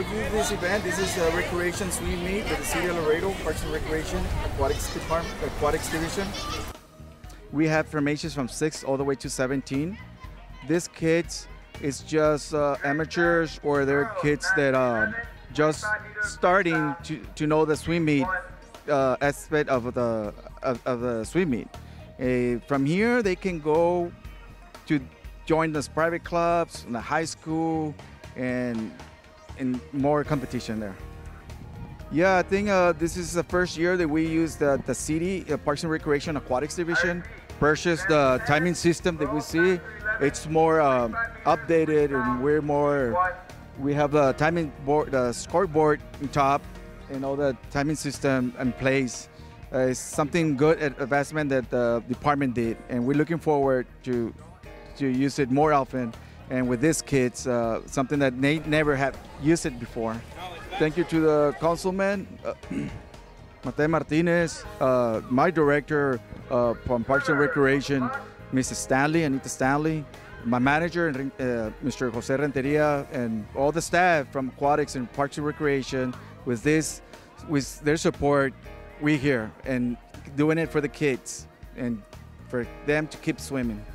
we do this event. This is a recreation swim meet with the City of Laredo Parks and Recreation Aquatics Department, Aquatics Division. We have formations from 6 all the way to 17. These kids is just amateurs, or they're kids that just starting to know the swim meet aspect of the swim meet. From here, they can go to join those private clubs in the high school and more competition there. Yeah, I think this is the first year that we use the city Parks and Recreation Aquatics Division purchased the timing system that we see. It's more updated, and we have the timing board, the scoreboard on top, and all the timing system in place. It's something good advancement that the department did, and we're looking forward to use it more often. And with these kids, something that they never have used it before. Thank you to the councilman, Matei Martinez, my director from Parks and Recreation, Mrs. Stanley, Anita Stanley, my manager, Mr. Jose Renteria, and all the staff from Aquatics and Parks and Recreation. With their support, we're here and doing it for the kids and for them to keep swimming.